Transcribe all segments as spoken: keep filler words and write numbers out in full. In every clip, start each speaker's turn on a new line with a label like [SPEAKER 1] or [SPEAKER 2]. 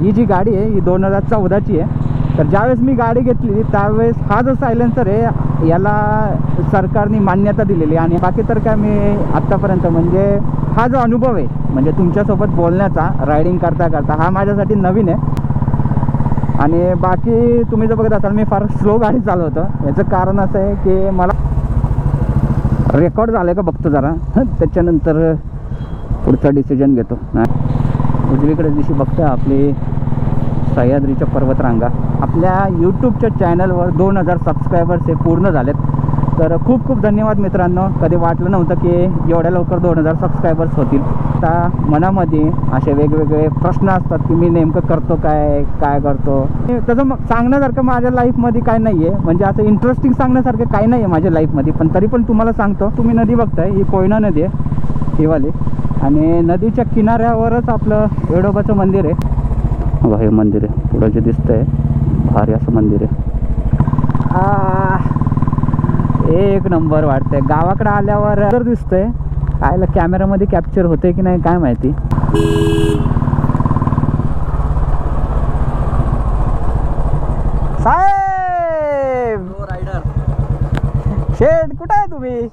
[SPEAKER 1] ही जी गाडी आहे ही दोन हजार चौदाची आहे। तर ज्यावेळेस मी गाडी घेतली त्यावेळेस हा जो सायलेन्सर आहे याला सरकारने मान्यता दिलेली, आणि बाकी तर काय मी आत्तापर्यंत म्हणजे हा जो अनुभव आहे म्हणजे तुमच्यासोबत बोलण्याचा रायडिंग करता करता हा माझ्यासाठी नवीन आहे। आणि बाकी तुम्ही जर बघत असाल मी फार स्लो गाडी चालवतो, याचं कारण असं आहे की मला रेकॉर्ड झालं का बघतो जरा, त्याच्यानंतर पुढचा डिसिजन घेतो। उजवीकडे दिशी बघतो आपली सह्याद्रीच्या पर्वतरांगा। आपल्या यूट्यूबच्या चॅनलवर दोन हजार सबस्क्रायबर्स हे पूर्ण झालेत, तर खूप खूप धन्यवाद मित्रांनो। कधी वाटलं नव्हतं की एवढ्या लवकर दोन हजार सबस्क्रायबर्स होतील। आता मनामध्ये असे वेगवेगळे प्रश्न असतात की मी नेमकं करतो काय काय करतो, तसं मग सांगण्यासारखं माझ्या लाईफमध्ये काय नाही आहे, म्हणजे असं इंटरेस्टिंग सांगण्यासारखं काही नाही आहे माझ्या लाईफमध्ये, पण तरी पण तुम्हाला सांगतो। तुम्ही नदी बघताय ही कोयना नदी आहे ही वाली, आणि नदीच्या किनाऱ्यावरच आपलं एडोबाचं मंदिर आहे। बघा हे मंदिर आहे पुढं जे दिसतंय, भारी असं मंदिर आहे। एक नंबर वाटतंय। गावाकडे आल्यावर जर दिसतंय कायला कॅमेरामध्ये कॅप्चर होते की नाही काय माहिती। साहेब रायडर शेठ कुठं आहे तुम्ही?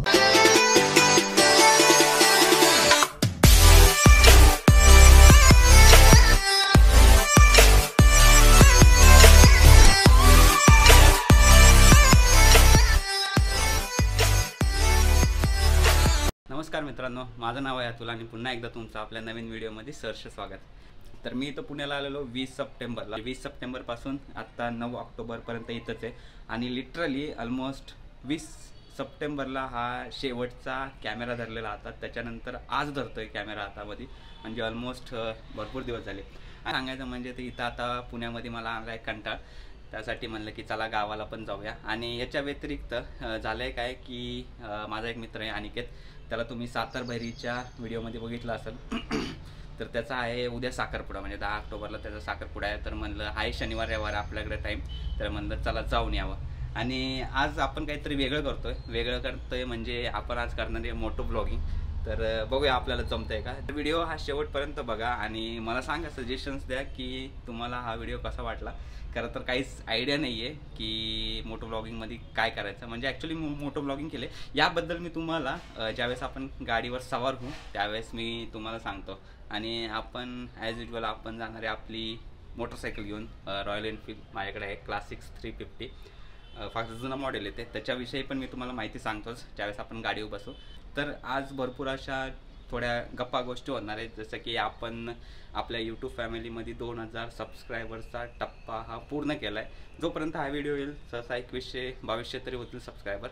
[SPEAKER 2] नमस्कार मित्रांनो, माझं नाव आहे अतुल आणि पुन्हा एकदा तुमचं आपल्या नवीन व्हिडिओमध्ये सहर्ष स्वागत। तर मी इथं पुण्याला आलेलो वीस सप्टेंबरला। वीस सप्टेंबरपासून आत्ता नऊ ऑक्टोबरपर्यंत इथंच आहे, आणि लिटरली ऑलमोस्ट वीस सप्टेंबरला हा शेवटचा कॅमेरा धरलेला होता, त्याच्यानंतर आज धरतोय कॅमेरा हातामध्ये, म्हणजे ऑलमोस्ट भरपूर दिवस झाले। सांगायचं म्हणजे ते इथं आता पुण्यामध्ये मला आला आहे कंटाळ, त्यासाठी म्हणलं की चला गावाला पण जाऊया। आणि याच्या व्यतिरिक्त झालं आहे काय की माझा एक मित्र आहे अनिकेत, त्याला तुम्ही सातारभैरीच्या व्हिडिओमध्ये बघितलं असेल, तर त्याचा आहे उद्या साखरपुडा, म्हणजे दहा ऑक्टोबरला त्याचा साखरपुडा आहे। तर म्हणलं आहे शनिवार रविवार आपल्याकडे टाईम, तर म्हणलं चला जाऊन यावं। आणि आज आपण काहीतरी वेगळं करतोय वेगळं करतोय म्हणजे आपण आज करणार आहे मोटो ब्लॉगिंग। तर बघूया आपल्याला जमतंय का। व्हिडिओ हा शेवटपर्यंत बघा आणि मला सांगा, सजेशन्स द्या की तुम्हाला हा व्हिडिओ कसा वाटला। खरं तर काहीच आयडिया नाही आहे की मोटो ब्लॉगिंगमध्ये काय करायचं, म्हणजे ॲक्च्युली मोटो ब्लॉगिंग केले याबद्दल मी तुम्हाला ज्यावेळेस आपण गाडीवर सवार होऊ त्यावेळेस मी तुम्हाला सांगतो। आणि आपण ॲज युजल आपण जाणार आहे आपली मोटरसायकल घेऊन, रॉयल एनफील्ड माझ्याकडे आहे क्लासिक्स थ्री फिफ्टी, फार जुना मॉडेल येते, त्याच्याविषयी पण मी तुम्हाला माहिती सांगतोच ज्यावेळेस आपण गाडीवर बसू। तर आज भरपूर अशा थोड्या गप्पा गोष्टी होणार आहेत, जसं की आपण आपल्या यूट्यूब फॅमिलीमध्ये दोन हजार सबस्क्रायबर्सचा टप्पा हा पूर्ण केला आहे। जोपर्यंत हा व्हिडिओ येईल सहसा एकवीसशे बावीसशे तरी होतील सबस्क्रायबर,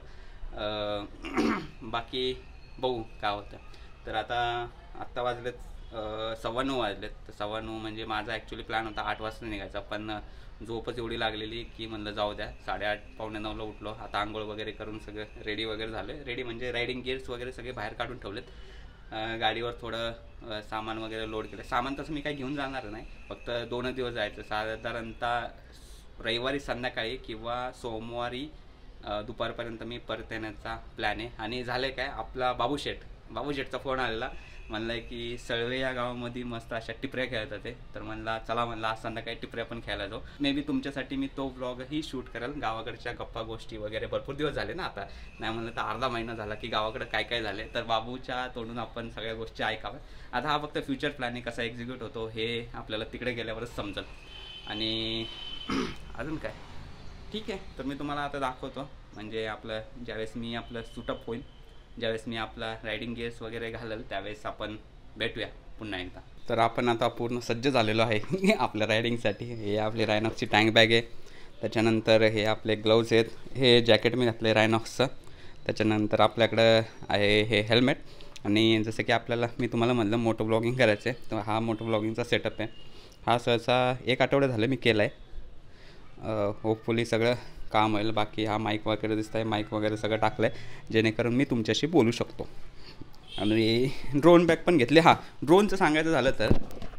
[SPEAKER 2] बाकी बघू काय होतं। तर आता आत्ता वाजलेत सव्वा नऊ वाजलेत, तर सव्वा नऊ म्हणजे माझा ॲक्च्युली प्लॅन होता आठ वाजता निघायचा, पण झोपच एवढी लागलेली की म्हणलं जाऊ द्या। साडेआठ पावणे नऊला उठलो, आता आंघोळ वगैरे करून सगळं रेडी वगैरे झालं। रेडी म्हणजे रायडिंग गिअर्स वगैरे सगळे बाहेर काढून ठेवलेत, गाडीवर थोडं सामान वगैरे लोड केलं। सामान तसं मी काही घेऊन जाणार नाही, फक्त दोनच दिवस जायचं, साधारणतः रविवारी संध्याकाळी किंवा सोमवारी दुपारपर्यंत मी परत येण्याचा प्लॅन आहे। आणि झालं काय, आपला बाबू शेठ बाबू शेठचा फोन आलेला, म्हणलं की सळवे या गावामध्ये मस्त अशा टिपऱ्या खेळत होते, तर म्हणला चला म्हणला आज संध्याकाळी टिपऱ्या पण खेळायला जाऊ। मे बी तुमच्यासाठी मी तो व्लॉगही शूट करेल, गावाकडच्या गप्पा गोष्टी वगैरे भरपूर दिवस झाले ना, आता नाही म्हणलं तर अर्धा महिना झाला की गावाकडे काय काय झाले, तर बाबूच्या तोंडून आपण सगळ्या गोष्टी ऐकाव्या। आता हा फक्त फ्युचर प्लॅनिंग कसा एक्झिक्यूट होतो हे आपल्याला तिकडे गेल्यावरच समजेल। आणि अजून काय ठीक आहे, तर मी तुम्हाला आता दाखवतो, म्हणजे आपलं ज्यावेळेस मी आपलं सुटअप होईल, ज्यावेळेस मी आपला रायडिंग गिअर्स वगैरे घालेल त्यावेळेस आपण भेटूया पुन्हा एकदा। तर आपण आता पूर्ण सज्ज झालेलो आहे आपल्या रायडिंगसाठी। हे आपली रायनॉक्सची टँक बॅग आहे, त्याच्यानंतर हे आपले ग्लोव्ज आहेत, हे जॅकेट मी घातलं आहे रायनॉक्सचं, त्याच्यानंतर आपल्याकडं आहे हे हेल्मेट। आणि जसं की आपल्याला मी तुम्हाला म्हणलं मोटो ब्लॉगिंग करायचं आहे, तर हा मोटो ब्लॉगिंगचा सेटअप आहे। हा सहसा एक आठवडा झालं मी केला आहे, होपफुली सगळं काम होईल। बाकी हा माईक वगैरे दिसत आहे, माईक वगैरे सगळं टाकलं आहे जेणेकरून मी तुमच्याशी बोलू शकतो। आणि ड्रोन बॅग पण घेतली। हां, ड्रोनचं सांगायचं झालं तर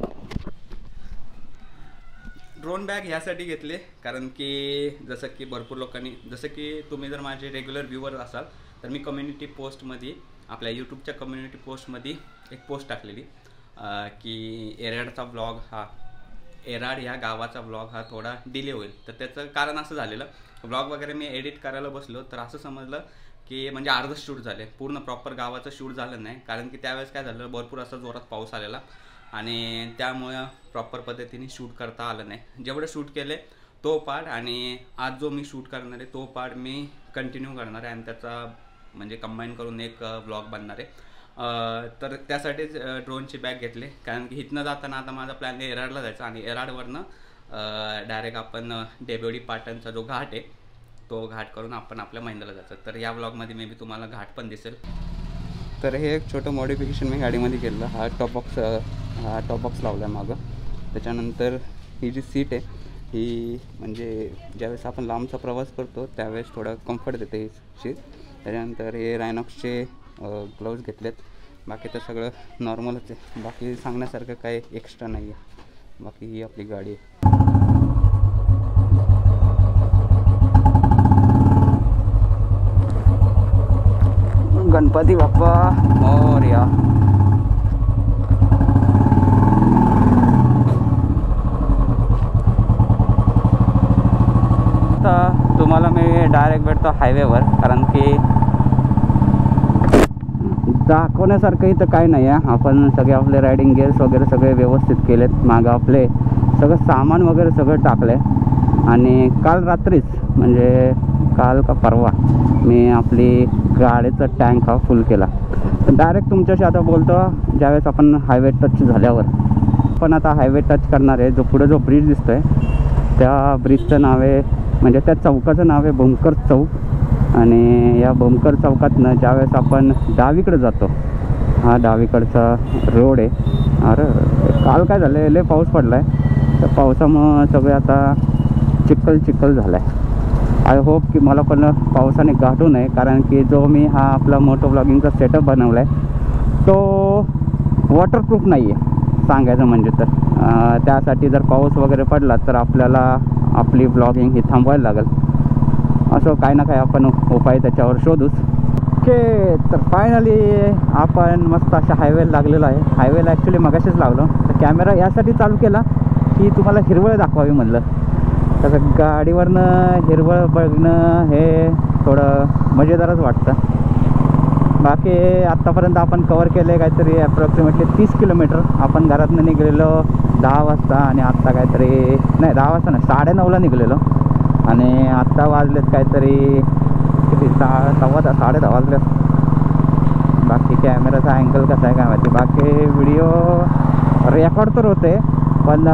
[SPEAKER 2] ड्रोन बॅग ह्यासाठी घेतले कारण की जसं की भरपूर लोकांनी, जसं की तुम्ही जर माझे रेग्युलर व्ह्यूवर असाल तर मी कम्युनिटी पोस्टमध्ये आपल्या यूट्यूबच्या कम्युनिटी पोस्टमध्ये एक पोस्ट टाकलेली की एरडचा व्लॉग हा एराड ह्या गावाचा ब्लॉग हा थोडा डिले होईल. तर त्याचं कारण असं झालेलं, ब्लॉग वगैरे मी एडिट करायला बसलो तर असं समजलं की म्हणजे अर्धं शूट झाले, पूर्ण प्रॉपर गावाचं शूट झालं नाही. कारण की त्यावेळेस काय झालं, भरपूर असा जोरात पाऊस आलेला आणि त्यामुळं प्रॉपर पद्धतीने शूट करता आलं नाही. जेवढे शूट केले तो पार्ट आणि आज जो मी शूट करणार आहे तो पार्ट मी कंटिन्यू करणार आहे आणि त्याचा म्हणजे कंबाईन करून एक ब्लॉग बनणार आहे. तर त्यासाठीच ड्रोनची बॅग घेतली, कारण की इथनं जाताना आता माझा प्लॅन आहे एराडला जायचा आणि एराडवरनं डायरेक्ट आपण डेबेवडी पाटणचा जो घाट आहे तो घाट करून आपण आपल्या महिंद्राला जायचं. तर या ब्लॉगमध्ये मे बी तुम्हाला घाट पण दिसेल. तर हे एक छोटं मॉडिफिकेशन मी गाडीमध्ये केलं. हा टॉप बॉक्स हा टॉप बॉक्स लावला आहे मागं. त्याच्यानंतर ही जी सीट आहे ही म्हणजे ज्यावेळेस आपण लांबचा प्रवास करतो त्यावेळेस थोडा कम्फर्ट देते ही सीट. त्याच्यानंतर हे रायनॉक्सचे ग्लोव्ज घेतलेत. बाकी तर सगळं नॉर्मलच आहे, बाकी सांगण्यासारखं काही एक्स्ट्रा नाही आहे. बाकी ही आपली गाडी आहे. गणपती बाप्पा मोरया. आता तुम्हाला मी डायरेक्ट भेटतो हायवेवर, कारण की दाखवण्यासारखं इथं काय नाही आहे. आपण सगळे आपले रायडिंग गिअर्स वगैरे सगळे व्यवस्थित केलेत. मागं आपले सगळं सामान वगैरे सगळं टाकलं आहे. आणि काल रात्रीच म्हणजे काल का परवा मी आपली गाडीचा टँक हा फुल केला. डायरेक्ट तुमच्याशी आता बोलतो ज्यावेळेस आपण हायवे टच झाल्यावर. पण आता हायवे टच करणार आहे. जो पुढे जो ब्रिज दिसतो आहे त्या ब्रिजचं नाव आहे म्हणजे त्या चौकाचं नाव आहे भूमकर चौक. आणि या भूमकर चौकातनं ज्यावेळेस आपण डावीकडे जातो, हा डावीकडचा रोड आहे. अरे काल काय झालं, लय पाऊस पडला आहे. तर पावसामुळं सगळे आता चिखल चिखल झाला आहे. आय होप की मला पण पावसाने गाठू नये, कारण की जो मी हा आपला मोटो व्लॉगिंगचा सेटअप बनवला आहे तो वॉटरप्रूफ नाही आहे सांगायचं म्हणजे. तर त्यासाठी जर पाऊस वगैरे पडला तर आपल्याला आपली व्लॉगिंग ही थांबवायला लागेल. असं काही ना काही आपण उपाय त्याच्यावर शोधूच. ओके, तर फायनली आपण मस्त अशा हायवेला लागलेलो आहे. हायवेला ॲक्च्युली मगाशीच लागलो. तर कॅमेरा यासाठी चालू केला की तुम्हाला हिरवळ दाखवावी म्हणलं. तसं गाडीवरनं हिरवळ बघणं हे थोडं मजेदारच वाटतं. बाकी आत्तापर्यंत आपण कवर केलं आहे काहीतरी ॲप्रॉक्सिमेटली तीस किलोमीटर. आपण घरातनं निघलेलो दहा वाजता आणि आत्ता काहीतरी नाही दहा वाजता नाही साडेनऊला निघलेलो आणि आत्ता वाजलेत काहीतरी किती सा सव्वा दहा साडे दहा वाजलेत. बाकी कॅमेराचा अँगल कसा आहे काय माहिती. बाकी व्हिडिओ रेकॉर्ड तर होते पण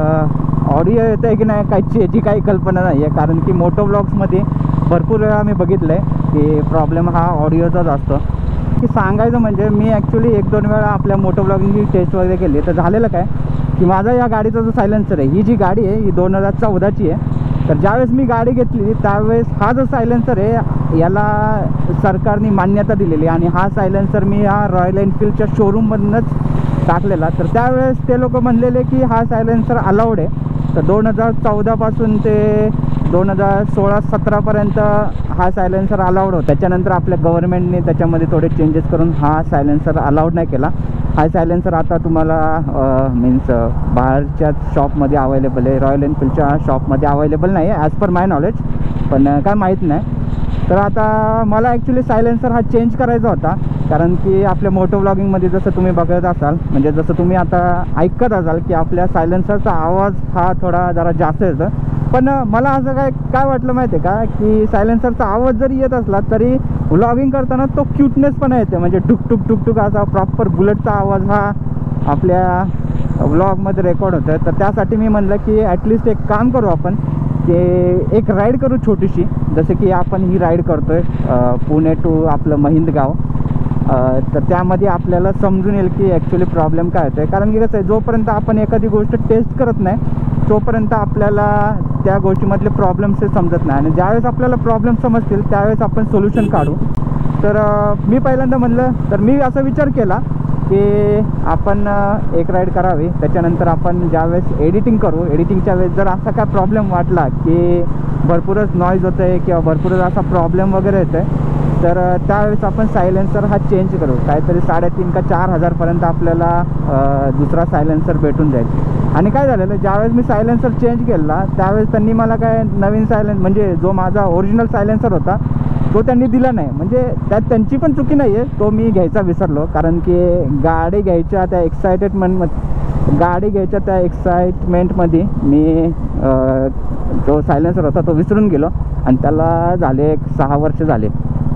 [SPEAKER 2] ऑडिओ येतं आहे की नाही काहीची याची काही कल्पना नाही आहे. कारण की मोटो व्लॉग्समध्ये भरपूर वेळा मी बघितलं आहे की प्रॉब्लेम हा ऑडिओचाच असतो. की सांगायचं म्हणजे मी ॲक्च्युली एक दोन वेळा आपल्या मोटो व्लॉगिंगची टेस्ट वगैरे केली. तर झालेलं काय की माझा या गाडीचा जो सायलेन्सर आहे, ही जी गाडी आहे ही दोन हजार चौदाची आहे. तर ज्यावेळेस मी गाडी घेतली त्यावेळेस हा जो सायलेन्सर आहे याला सरकारने मान्यता दिलेली आणि हा सायलेन्सर मी हा रॉयल एनफिल्डच्या शोरूममधूनच टाकलेला. तर त्यावेळेस ते लोक म्हणलेले की हा सायलेन्सर अलाउड आहे. तर दोन हजार चौदापासून ते दोन हजार सोळा सतरापर्यंत हा सायलेन्सर अलाउड होता. त्याच्यानंतर आपल्या गव्हर्नमेंटने त्याच्यामध्ये थोडे चेंजेस करून हा सायलेन्सर अलाउड नाही केला. हा सायलेन्सर आता तुम्हाला मीन्स बाहेरच्या शॉपमध्ये अवेलेबल आहे, रॉयल एनफिल्डच्या शॉपमध्ये अवेलेबल नाही आहे ॲज पर माय नॉलेज, पण काय माहीत नाही. तर आता मला ॲक्च्युली सायलेन्सर हा चेंज करायचा होता, कारण की आपल्या मोटो व्लॉगिंगमध्ये जसं तुम्ही बघत असाल म्हणजे जसं तुम्ही आता ऐकत असाल की आपल्या सायलेन्सरचा आवाज हा थोडा जरा जास्त येतो. पण मला असं काय काय वाटलं माहिती आहे का की सायलेन्सरचा आवाज जरी येत असला तरी व्लॉगिंग करताना तो क्यूटनेस पण येते. म्हणजे टुक टुक टुक टुक असा प्रॉपर बुलेटचा आवाज हा आपल्या व्लॉगमध्ये रेकॉर्ड होतो. तर त्यासाठी मी म्हणलं की ॲटलिस्ट एक काम करू आपण की एक राईड करू छोटीशी, जसं की आपण ही राईड करतो आहे पुणे टू आपलं महिंदगाव. तर त्यामध्ये आपल्याला समजून येईल की ॲक्च्युली प्रॉब्लेम काय होतो आहे. कारण की कसं आहे, जोपर्यंत आपण एखादी गोष्ट टेस्ट करत नाही तोपर्यंत आपल्याला त्या गोष्टीमधले प्रॉब्लेम्स हे समजत नाही आणि ज्यावेळेस आपल्याला प्रॉब्लेम समजतील त्यावेळेस आपण सोल्युशन काढू. तर मी पहिल्यांदा म्हणलं तर मी असा विचार केला की आपण एक राईड करावी. त्याच्यानंतर आपण ज्यावेळेस एडिटिंग करू, एडिटिंगच्या वेळेस जर असा काय प्रॉब्लेम वाटला की भरपूरच नॉईज होतं आहे किंवा भरपूरच असा प्रॉब्लेम वगैरे येतो आहे तर त्यावेळेस आपण सायलेन्सर हा चेंज करू. काहीतरी साडेतीन का चार हजारपर्यंत आपल्याला दुसरा सायलेन्सर भेटून जाईल.
[SPEAKER 1] आणि काय झालेलं, ज्यावेळेस मी सायलेन्सर चेंज केला त्यावेळेस त्यांनी मला काय नवीन सायलेन्स म्हणजे जो माझा ओरिजिनल सायलेन्सर होता तो त्यांनी दिला नाही. म्हणजे त्यात त्यांची पण चुकी नाही आहे, तो मी घ्यायचा विसरलो. कारण की गाडी घ्यायच्या त्या एक्साइटेडमेंट गाडी घ्यायच्या त्या एक्साइटमेंटमध्ये मी जो सायलेन्सर होता तो विसरून गेलो आणि त्याला झाले एक सहा वर्ष झाले.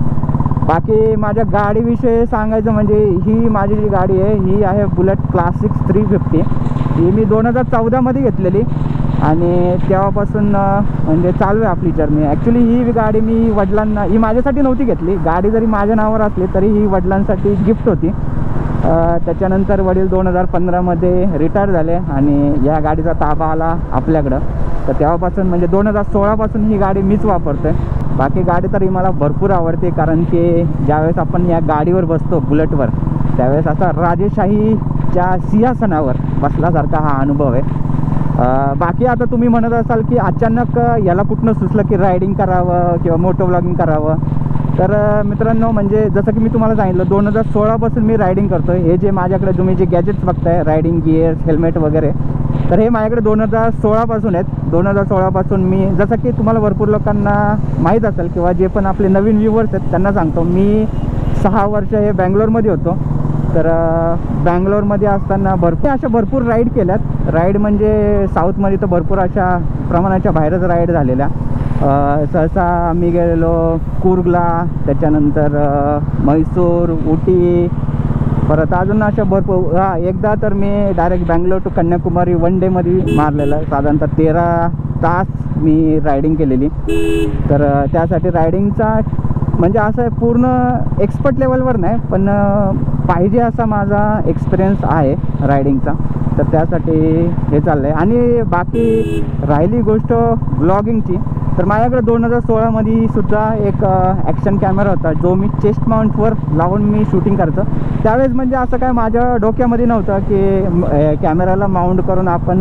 [SPEAKER 1] बाकी माझ्या गाडीविषयी सांगायचं म्हणजे ही माझी जी गाडी आहे ही आहे बुलेट क्लासिक थ्री फिफ्टी. ही मी दोन हजार चौदामध्ये घेतलेली आणि तेव्हापासून म्हणजे चालू आहे आपली जर्नी. ॲक्च्युली ही गाडी मी वडिलांना, ही माझ्यासाठी नव्हती घेतली, गाडी जरी माझ्या नावावर असली तरी ही वडिलांसाठी गिफ्ट होती. त्याच्यानंतर वडील दोन हजार पंधरामध्ये रिटायर झाले आणि या गाडीचा ताबा आला आपल्याकडं. तर तेव्हापासून म्हणजे दोन हजार सोळापासून ही गाडी मीच वापरतो आहे. बाकी गाडी तरी मला भरपूर आवडते, कारण की ज्यावेळेस आपण या गाडीवर बसतो बुलेटवर त्यावेळेस असा राजेशाहीच्या सिंहासनावर बसल्यासारखा हा अनुभव आहे. बाकी आता तुम्ही म्हणत असाल की अचानक याला कुठनं सुचलं की रायडिंग करावं किंवा मोटो व्लॉगिंग करावं. तर मित्रांनो, म्हणजे जसं की मी तुम्हाला सांगितलं दोन हजार सोळापासून मी रायडिंग करतो आहे. हे जे माझ्याकडे तुम्ही जे गॅजेट्स बघताय, रायडिंग गिअर्स, हेल्मेट वगैरे, तर हे माझ्याकडे दोन हजार सोळापासून आहेत. दोन हजार सोळापासून मी, जसं की तुम्हाला भरपूर लोकांना माहीत असेल किंवा जे पण आपले नवीन व्ह्यूवर्स आहेत त्यांना सांगतो, मी सहा वर्ष हे बँगलोरमध्ये होतो. तर बँगलोरमध्ये असताना भरपूर अशा भरपूर राईड केल्यात. राईड म्हणजे साऊथमध्ये तर भरपूर अशा प्रमाणाच्या बाहेरच राईड झालेल्या. सहसा आम्ही गेलेलो कूर्गला, त्याच्यानंतर म्हैसूर, उटी, परत अजून अशा भरपूर. हां, एकदा तर मी direct Bangalore to Kanyakumari one डेमध्ये मारलेलं. साधारणतः तेरा तास मी रायडिंग केलेली. तर त्यासाठी रायडिंगचा म्हणजे असं आहे पूर्ण एक्सपर्ट लेवलवर नाही, पण पाहिजे असा माझा एक्सपिरियन्स आहे रायडिंगचा. तर त्यासाठी हे चाललं आहे. आणि बाकी राहिली गोष्ट व्लॉगिंगची, तर माझ्याकडे दोन हजार सोळामध्ये सुद्धा एक ॲक्शन कॅमेरा होता जो मी चेस्ट माउंटवर लावून मी शूटिंग करायचो. त्यावेळेस म्हणजे असं काय माझ्या डोक्यामध्ये नव्हतं की कॅमेराला माउंट करून आपण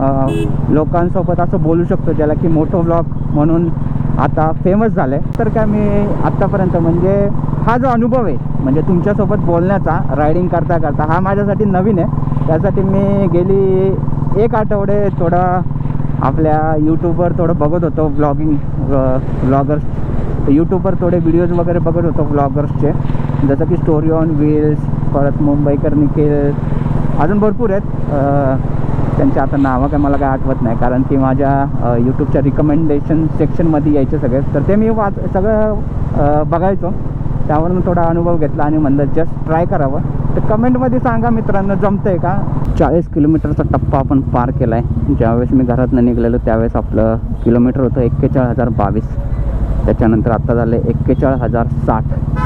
[SPEAKER 1] लोकांसोबत असं बोलू शकतो, ज्याला की मोटो व्लॉग म्हणून आता फेमस झालं आहे. तर काय मी आत्तापर्यंत म्हणजे हा जो अनुभव आहे म्हणजे तुमच्यासोबत बोलण्याचा रायडिंग करता करता हा माझ्यासाठी नवीन आहे. त्यासाठी मी गेली एक आठवडे थोडा आपल्या यूट्यूबवर थोडं बघत होतो व्लॉगिंग व्लॉगर्स. यूट्यूबवर थोडे व्हिडिओज वगैरे बघत होतो व्लॉगर्सचे, जसं की स्टोरी ऑन व्हील्स, परत मुंबईकर निखिल, अजून भरपूर आहेत. त्यांचे आता नावं काय मला काय आठवत नाही, कारण की माझ्या यूट्यूबच्या रिकमेंडेशन सेक्शनमध्ये यायचे सगळे. तर ते मी वाच सगळं बघायचो, त्यावरून थोडा अनुभव घेतला आणि म्हणलं जस्ट ट्राय करावं. तर कमेंटमध्ये सांगा मित्रांनो, जमतं आहे का. चाळीस किलोमीटरचा टप्पा आपण पार केला आहे. ज्यावेळेस मी घरातनं निघलेलो त्यावेळेस आपलं किलोमीटर होतं एक्केचाळीस हजार बावीस. त्याच्यानंतर आत्ता झालं आहे एक्केचाळीस हजार साठ.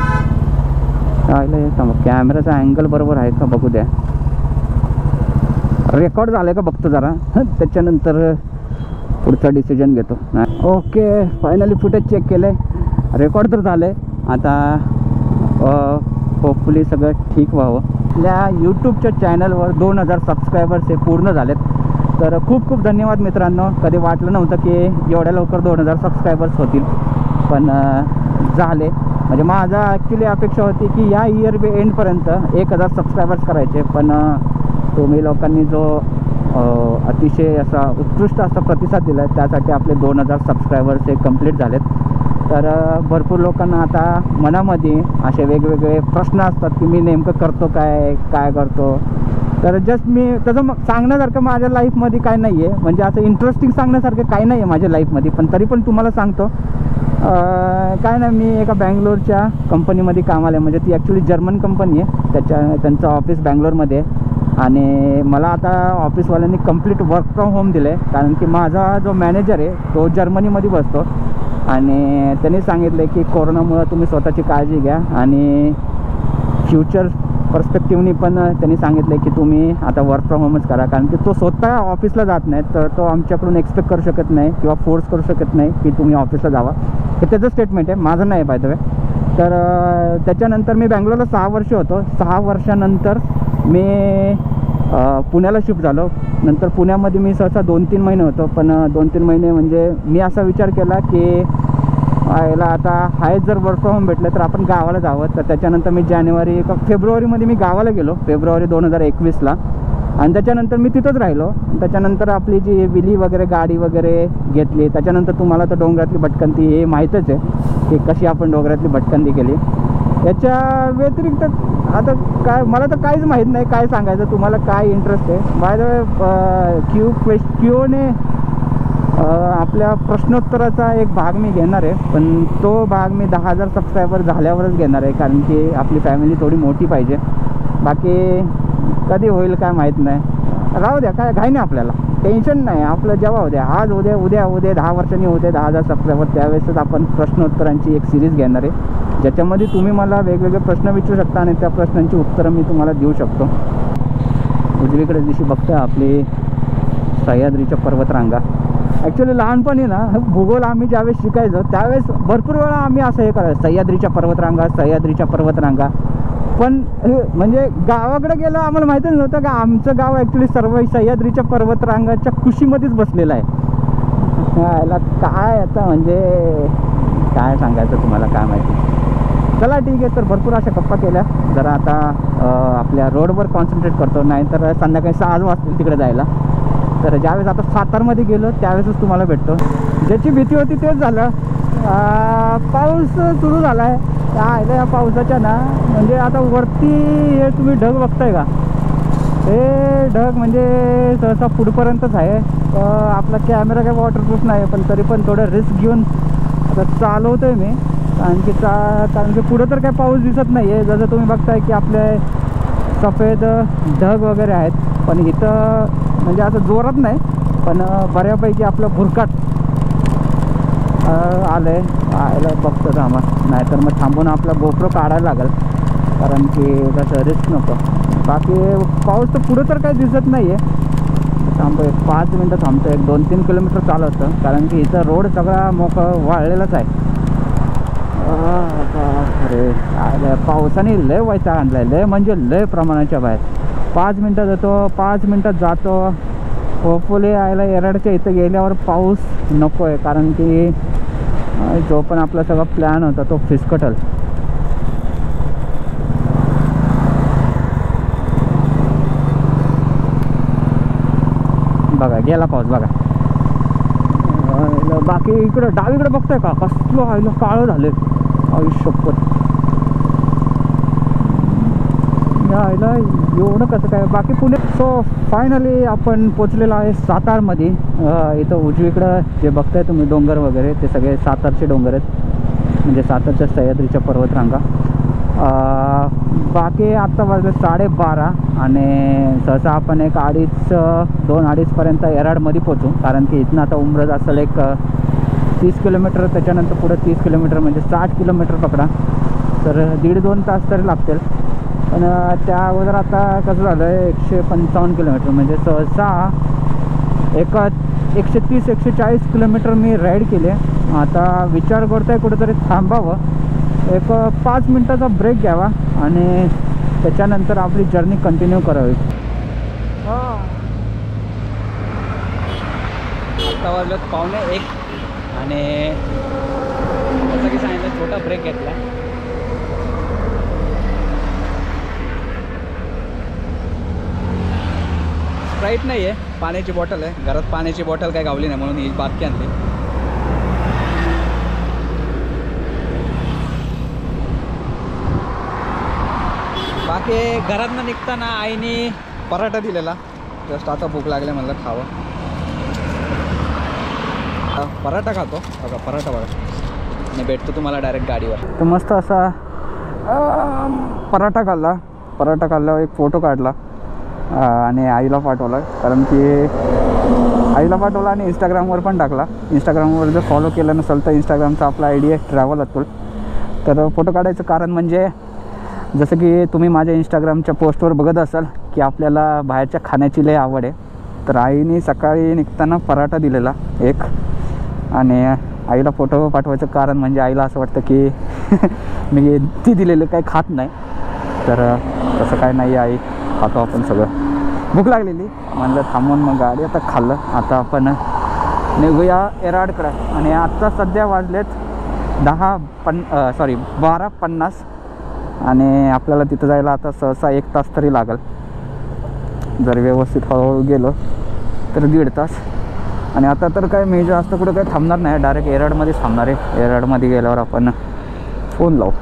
[SPEAKER 1] चालेल, मग कॅमेराचा अँगल बरोबर आहे का बघू द्या. रेकॉर्ड झालं आहे का बघतो जरा, त्याच्यानंतर पुढचा डिसिजन घेतो. ओके, फायनली फुटेज चेक केलं आहे, रेकॉर्ड तर झालं आहे. आता होपफुली सगळं ठीक व्हावं. आपल्या यूट्यूबच्या चॅनलवर दोन हजार सबस्क्रायबर्स हे पूर्ण झालेत. तर खूप खूप धन्यवाद मित्रांनो. कधी वाटलं नव्हतं की एवढ्या लवकर दोन हजार सबस्क्रायबर्स होतील, पण झाले. म्हणजे माझा ॲक्च्युली अपेक्षा होती की या इयर बी एंडपर्यंत एक हजार सबस्क्रायबर्स करायचे, पण तुम्ही लोकांनी जो अतिशय असा उत्कृष्ट असा प्रतिसाद दिला आहे त्यासाठी आपले दोन हजार सबस्क्रायबर्स हे कंप्लीट झालेत. तर भरपूर लोकांना आता मनामध्ये असे वेगवेगळे प्रश्न असतात की मी नेमकं करतो काय काय करतो. तर जस्ट मी त्याचं मग सांगण्यासारखं माझ्या लाईफमध्ये काय नाही आहे, म्हणजे असं इंटरेस्टिंग सांगण्यासारखं काही नाही आहे माझ्या लाईफमध्ये, पण तरी पण तुम्हाला सांगतो. काय नाही, मी एका बँगलोरच्या कंपनीमध्ये कामाला आहे. म्हणजे ती ॲक्च्युली जर्मन कंपनी आहे, त्याच्या त्यांचं ऑफिस बँगलोरमध्ये आहे. आणि मला आता ऑफिसवाल्यांनी कंप्लीट वर्क फ्रॉम होम दिलं आहे, कारण की माझा जो मॅनेजर आहे तो जर्मनीमध्ये बसतो. आणि त्यांनी सांगितलं की कोरोनामुळं तुम्ही स्वतःची काळजी घ्या आणि फ्युचर पर्स्पेक्टिव्हनी पण त्यांनी सांगितलं की तुम्ही आता वर्क फ्रॉम होमच करा, कारण की तो स्वतः ऑफिसला जात नाही, तर तो आमच्याकडून एक्सपेक्ट करू शकत नाही किंवा फोर्स करू शकत नाही की तुम्ही ऑफिसला जावा. हे त्याचं स्टेटमेंट आहे, माझं नाही बाय द वे. तर त्याच्यानंतर मी बँगलोरला सहा वर्ष होतो. सहा वर्षानंतर मी पुण्याला शिफ्ट झालो. नंतर पुण्यामध्ये मी सहसा दोन तीन महिने होतो, पण दोन तीन महिने म्हणजे मी असा विचार केला की याला आता हायच जर वर्क फ्रॉम होम भेटलं तर आपण गावाला जावं. तर त्याच्यानंतर मी जानेवारी का फेब्रुवारीमध्ये मी गावाला गेलो, फेब्रुवारी दोन हजार एकवीसला. आणि त्याच्यानंतर मी तिथंच राहिलो. त्याच्यानंतर आपली जी विली वगैरे गाडी वगैरे घेतली. त्याच्यानंतर तुम्हाला तर डोंगरातली भटकंती हे माहीतच आहे की कशी आपण डोंगरातली भटकंती केली. याच्या व्यतिरिक्त आता काय मला तर काहीच माहीत नाही काय सांगायचं तुम्हाला, काय इंटरेस्ट आहे. बाय द वे क्यू क्वेश क्यूने आपल्या प्रश्नोत्तराचा एक भाग मी घेणार आहे, पण तो भाग मी दहा हजार सबस्क्रायबर झाल्यावरच घेणार आहे, कारण की आपली फॅमिली थोडी मोठी पाहिजे. बाकी कधी होईल काय माहीत नाही. राहू द्या, काय घाई नाही आपल्याला, टेन्शन नाही आपलं. जेव्हा उद्या आज उद्या उद्या उद्या दहा वर्षांनी उद्या दहा हजार सबस्क्रायबर त्यावेळेसच आपण प्रश्नोत्तरांची एक सिरीज घेणार आहे, ज्याच्यामध्ये तुम्ही मला वेगवेगळे प्रश्न विचारू शकता आणि त्या प्रश्नांची उत्तरं मी तुम्हाला देऊ शकतो. उजवीकडे दिशी बघता आपली सह्याद्रीच्या पर्वतरांगा. ॲक्च्युली लहानपणी ना भूगोल आम्ही ज्यावेळेस शिकायचो त्यावेळेस भरपूर वेळा आम्ही असं हे करायचं, सह्याद्रीच्या पर्वतरांगा सह्याद्रीच्या पर्वतरांगा. पण म्हणजे गावाकडे गेलं आम्हाला माहितीच नव्हतं का आमचं गाव ॲक्च्युली सर्व सह्याद्रीच्या पर्वतरांगाच्या कुशीमध्येच बसलेलं आहे. याला काय आता म्हणजे काय सांगायचं तुम्हाला, काय माहिती. चला ठीक आहे, तर भरपूर अशा गप्पा केल्या. जरा आता आपल्या रोडवर कॉन्सन्ट्रेट करतो, नाहीतर संध्याकाळी सहा वाजतील तिकडे जायला. तर ज्यावेळेस आता सातारमध्ये गेलो त्यावेळेसच तुम्हाला भेटतो. ज्याची भीती होती तेच झालं. पाऊस सुरू झाला आहे. आहे या पावसाच्या ना म्हणजे आता वरती हे तुम्ही ढग बघताय का, हे ढग म्हणजे सहसा पुढपर्यंतच आहे. आपला कॅमेरा काय वॉटरप्रूफ नाही, पण तरी पण थोडं रिस्क घेऊन आता चालवतो आहे मी, कारण की चा कारण की पुढं तर काय पाऊस दिसत नाही आहे. जसं तुम्ही बघताय की आपले सफेद ढग वगैरे आहेत, पण इथं म्हणजे असं जोरात नाही, पण बऱ्यापैकी आपलं भुरकाट आलं आहे. आयला बघतो थांबा, नाहीतर मग थांबून आपला गोप्रो काढायला लागेल, कारण की कसं रिस्क नको. बाकी पाऊस तर पुढं तर काही दिसत नाही आहे. थांबतो एक पाच मिनटं थांबतो, एक दोन तीन किलोमीटर चालवतं, कारण की इथं रोड सगळा मोकळं वाळलेलाच आहे. अरे आयला पावसाने लय वैताग आणला आहे, लय म्हणजे लय प्रमाणाच्या बाहेर. पाच मिनटात जातो पाच मिनटात जातो. होपफुली आयला येराडच्या इथं गेल्यावर पाऊस नको आहे, कारण की जो पण आपला सगळा प्लॅन होता तो फिसकटल. बघा गेला पाऊस बघा. बाकी इकडं डावीकडे बघताय का कसलं आईला काळं झाले आयुष्यपत. आईला एवढं कसं काय. बाकी पुणे. सो फायनली आपण पोचलेलो आहे सातारमध्ये. इथं उजवीकडं जे बघताय तुम्ही डोंगर वगैरे ते सगळे सातारचे डोंगर आहेत, म्हणजे सातारच्या सह्याद्रीच्या पर्वतरांगा. बाकी आत्ता वाजले साडेबारा आणि सहसा आपण एक अडीच दोन अडीचपर्यंत येराडमध्ये पोचू, कारण की इथनं आता उमरज असेल एक तीस किलोमीटर, त्याच्यानंतर पुढं तीस किलोमीटर म्हणजे साठ किलोमीटर पकडा, तर दीड दोन तास तरी लागतील. पण त्या अगोदर आता कसं झालं आहे एकशे पंचावन्न किलोमीटर म्हणजे सहसा एक एकशे तीस एकशे चाळीस किलोमीटर मी राईड केले. आता विचार करतो आहे कुठेतरी थांबावं, एक पाच मिनटाचा ब्रेक घ्यावा आणि त्याच्यानंतर आपली जर्नी कंटिन्यू करावी. हां आता वाजलं पावणे एक आणि जसं की सांगितलं छोटा ब्रेक घेतला. स्प्राईट नाही आहे, पाण्याची बॉटल आहे. घरात पाण्याची बॉटल काय गावली नाही म्हणून ही बाकी आणली. बाकी घरातनं निघताना आईने पराठा दिलेला, जस्ट आता भूक लागले म्हणलं खावं. पराठा खातो बघा, पराठा बघा आणि भेटतो तुम्हाला डायरेक्ट गाडीवर. तर मस्त असा पराठा खाल्ला. पराठा खाल्ल्यावर एक फोटो काढला आणि आईला पाठवला, कारण की आईला पाठवला आणि इंस्टाग्रामवर पण टाकला. इंस्टाग्रामवर जर फॉलो केलं नसेल तर इंस्टाग्रामचा आपला आय डी आहे ट्रॅव्हल अतुल. तर फोटो काढायचं कारण म्हणजे जसं की तुम्ही माझ्या इंस्टाग्रामच्या पोस्टवर बघत असाल की आपल्याला बाहेरच्या खाण्याची लय आवड आहे. तर आईने सकाळी निघताना पराठा दिलेला एक, आणि आईला फोटो पाठवायचं कारण म्हणजे आईला असं वाटतं की मी ती दिलेलं काही खात नाही. तर तसं काय नाही, आई खातो आपण सगळं. भूक लागलेली म्हणलं थांबून मग गाडी आता खाल्लं. आता आपण निघूया येराडकडं आणि आत्ता सध्या वाजलेत दहा पन सॉरी बारा पन्नास आणि आपल्याला तिथं जायला आता सहसा एक तास तरी लागेल. जर व्यवस्थित हळूहळू गेलो तर दीड तास. आणि आता तर काय मी जास्त कुठं काही थांबणार नाही, डायरेक्ट एराडमध्येच थांबणार आहे. एराडमध्ये गेल्यावर आपण फोन लावू.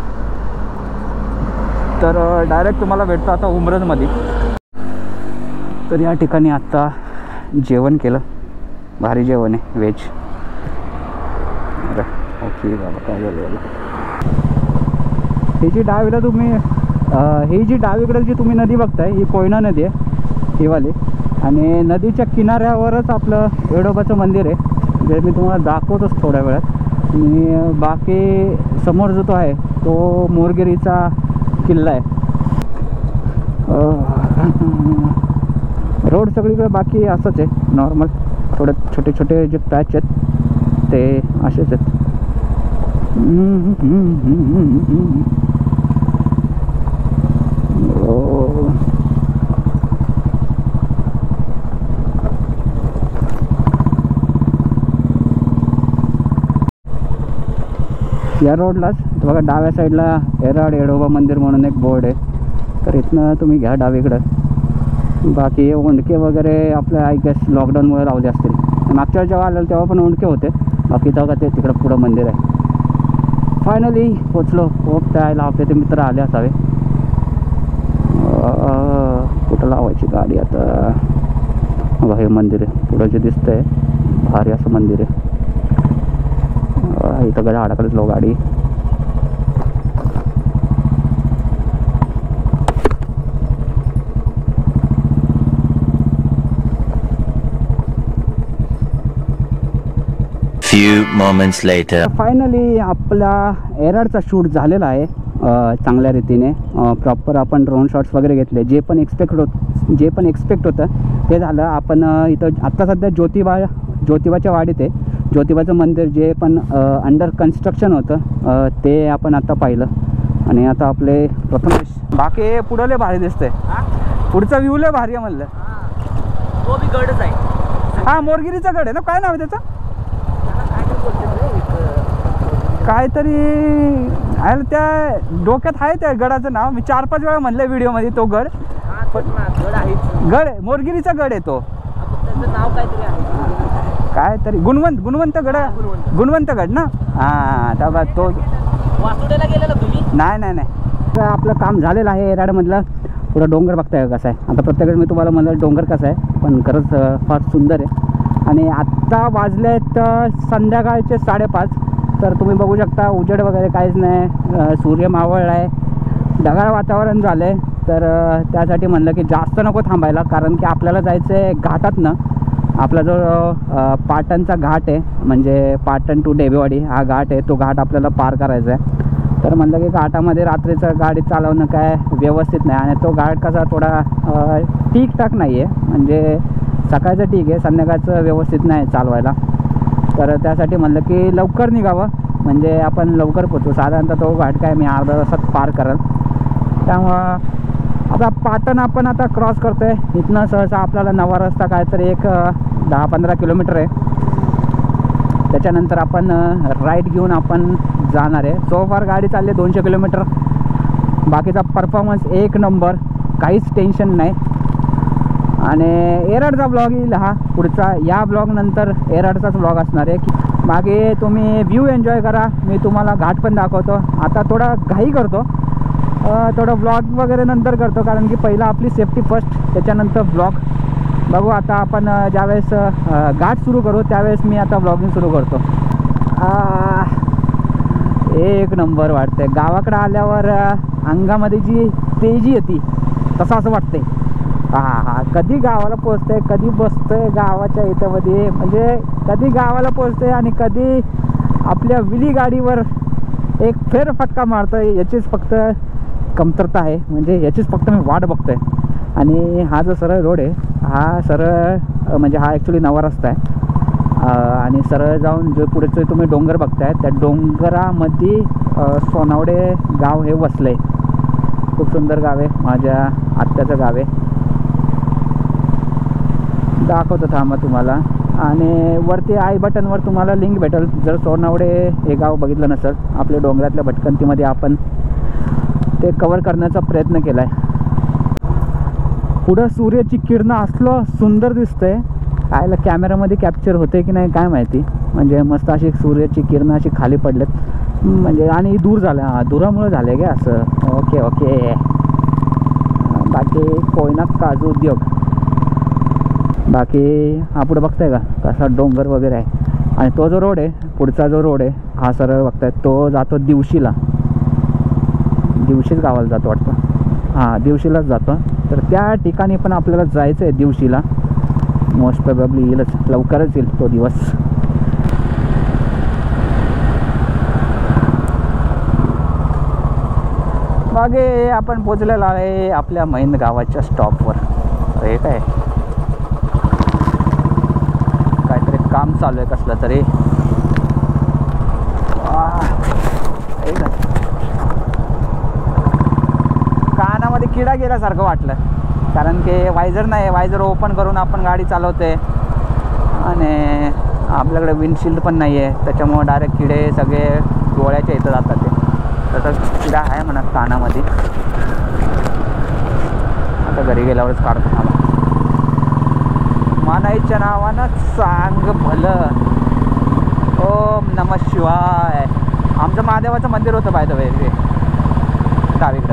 [SPEAKER 1] तर डायरेक्ट तुम्हाला भेटतो आता उमरजमध्ये. तर या ठिकाणी आत्ता जेवण केलं, भारी जेवण आहे, व्हेज. ओके बाबा, काय झालं याला. ही जी डावीला तुम्ही ही जी डावीकडे जी तुम्ही नदी बघताय ही कोयना नदी आहे ही वाली. आणि नदीच्या किनाऱ्यावरच आपलं येडोबाचं मंदिर आहे, जे मी तुम्हाला दाखवतोच थोड्या वेळात. आणि बाकी समोर जो तो आहे तो मोरगिरीचा किल्ला आहे. रोड सगळीकडे बाकी असंच आहे नॉर्मल, थोडे छोटे छोटे जे पॅच आहेत ते असेच आहेत. या रोडलाच बघा डाव्या साईडला एराड येडोबा मंदिर म्हणून एक बोर्ड आहे. तर इथनं तुम्ही घ्या डावीकडं. बाकी ओंडके वगैरे आपल्या आय गेस लॉकडाऊनमुळे लावले असतील. मागच्या जेव्हा आलेलं तेव्हा पण ओंडके होते, बाकी तेव्हा ते तिकडं पुढं मंदिर आहे. फायनली पोचलो. होप त्याला आपले ते मित्र आले असावे. कुठं लावायची गाडी आता. बघा हे मंदिर आहे पुढं जे दिसतंय, भारी असं मंदिर आहे. इथं गड्या अडकलच लो गाडी.
[SPEAKER 3] Few moments later.
[SPEAKER 1] फायनली आपला एराडचा शूट झालेला आहे चांगल्या रीतीने. प्रॉपर आपण ड्रोन शॉट्स वगैरे घेतले, जे पण एक्सपेक्ट होत जे पण एक्सपेक्ट होतं ते झालं. आपण इथं आत्ता सध्या ज्योतिबा ज्योतिबाच्या वाडीत आहे. ज्योतिबाचं मंदिर जे पण अंडर कन्स्ट्रक्शन होतं ते आपण आता पाहिलं. आणि आता आपले प्रथमेश बाकी पुढले भारी दिसतंय. पुढचा व्ह्यू लय भारी आहे म्हणलं.
[SPEAKER 4] तो बी गडच आहे.
[SPEAKER 1] हा मोरगिरीचा गड आहे ना, काय नाव आहे त्याचं काहीतरी आहे त्या डोक्यात आहे त्या गडाचं नाव. मी चार पाच वेळा म्हणलं व्हिडिओमध्ये तो गड. गड आहे मोरगिरीचा गड आहे तो.
[SPEAKER 4] नाव काहीतरी आहे,
[SPEAKER 1] काय तरी गुणवंत गुणवंत गड गुणवंत गड ना. हां त्या तो
[SPEAKER 4] वासुदेला गेलेला तुम्ही.
[SPEAKER 1] नाही नाही नाही तर आपलं काम झालेलं आहे एराडमधलं. पुढं डोंगर बघताय कसं आहे. आता प्रत्येक मी तुम्हाला म्हणलं डोंगर कसं आहे, पण खरंच फार सुंदर आहे. आणि आत्ता वाजलेत संध्याकाळचे साडेपाच. तर तुम्ही बघू शकता उजेड वगैरे काहीच नाही, सूर्य मावळला आहे, ढगाळ वातावरण झालं आहे. तर त्यासाठी म्हणलं की जास्त नको थांबायला, कारण की आपल्याला जायचं आहे घाटातनं. आपला जो पाटणचा घाट आहे म्हणजे पाटण टू डेबेवाडी हा घाट आहे, तो घाट आपल्याला पार करायचा आहे. तर म्हणलं की घाटामध्ये रात्रीचं गाडी चालवणं काय व्यवस्थित नाही. आणि तो घाट कसा थोडा ठीकठाक नाही आहे, म्हणजे सकाळचं ठीक आहे, संध्याकाळचं व्यवस्थित नाही चालवायला. तर त्यासाठी म्हणलं की लवकर निघावं, म्हणजे आपण लवकर पोचू. साधारणतः तो घाट काय मी अर्धा तासात पार करेल. त्यामुळं आता पाटण आपण आता क्रॉस करतो आहे. इथनं सहसा आपल्याला नवा रस्ता काहीतरी एक दहा पंधरा किलोमीटर आहे. त्याच्यानंतर आपण राईट घेऊन आपण जाणार आहे. सो फार गाडी चालली दोनशे किलोमीटर. बाकीचा परफॉर्मन्स एक नंबर, काहीच टेन्शन नाही. आणि एराडचा ब्लॉग येईल हा पुढचा. या ब्लॉगनंतर एराडचाच ब्लॉग असणार आहे. की बाकी तुम्ही व्ह्यू एन्जॉय करा. मी तुम्हाला घाट पण दाखवतो. आता थोडा घाई करतो, थोडं ब्लॉग वगैरे नंतर करतो, कारण की पहिला आपली सेफ्टी फर्स्ट, त्याच्यानंतर ब्लॉग बघू. आता आपण ज्यावेळेस घाट सुरू करू त्यावेळेस मी आता ब्लॉगिंग सुरू करतो. एक नंबर वाटते. गावाकडे आल्यावर अंगामध्ये जी तेजी येते तसं असं वाटते. हां हां कधी गावाला पोचते, कधी बसतंय गावाच्या इथंमध्ये, म्हणजे कधी गावाला पोचते आणि कधी आपल्या विली गाडीवर एक फेरफटका मारतोय, याचीच फक्त कमतरता आहे. म्हणजे याचीच फक्त मी वाट बघतोय. आणि हा जो सरळ रोड आहे हा सरळ म्हणजे हा ॲक्च्युली नवा रस्ता आहे. आणि सरळ जाऊन जे पुढचे तुम्ही डोंगर बघताय त्या डोंगरामध्ये सोनावडे गाव हे वसलं आहे. खूप सुंदर गाव आहे, माझ्या आत्याचं गाव आहे. दाखवतो थांबा तुम्हाला. आणि वरती आय बटनवर तुम्हाला लिंक भेटेल जर सोनावडे हे गाव बघितलं नसेल. आपल्या डोंगरातल्या भटकंतीमध्ये आपण ते कवर करण्याचा प्रयत्न केला आहे. पुढं सूर्याची किरणं असलं सुंदर दिसतंय. आयला कॅमेरामध्ये कॅप्चर होते की नाही काय माहिती. म्हणजे मस्त अशी सूर्याची किरणं अशी खाली पडलेत म्हणजे आणि दूर झालं. हां दुरामुळे झाले का असं. Okay okay. बाकी कोयना काजू उद्योग. बाकी हा पुढं बघताय का कसा डोंगर वगैरे आहे. आणि तो जो रोड आहे पुढचा जो रोड आहे हा सरळ बघताय तो जातो दिवशीला. दिवशीच गावाला जातो वाटतं. हां दिवशीलाच जातो. तर त्या ठिकाणी पण आपल्याला जायचं आहे दिवशीला. मोस्ट प्रोबॅबली येईलच लवकरच येईल तो दिवस. मागे आपण पोचलेलो आहे आपल्या मैन गावाच्या स्टॉपवर. हे काय काहीतरी काम चालू आहे कसलं तरी. कानामध्ये किडा गेल्यासारखं वाटलं कारण की वायझर नाही. वायझर ओपन करून आपण गाडी चालवते आणि आपल्याकडे विंडशील्ड पण नाही आहे त्याच्यामुळं डायरेक्ट किडे सगळे डोळ्याच्या इथं जातात. ते तसं किडा आहे म्हणा कानामध्ये. आता घरी गेल्यावरच काढतो मला. मानाईच्या नावानं सांग भलं. ओम नमः शिवाय. आमचं महादेवाचं मंदिर होतं बाय द वे डावीकडं.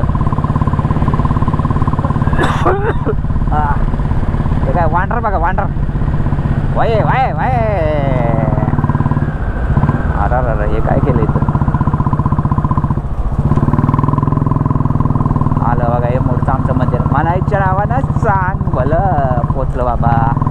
[SPEAKER 1] हे काय वांडर बघा वांडर. Y Y Y. अरे अरे हे काय केलं इथं. आलं बघा हे मोठं आमचं मंदिर. मानाईच्या नावानं सांग भलं. पोचलं बाबा.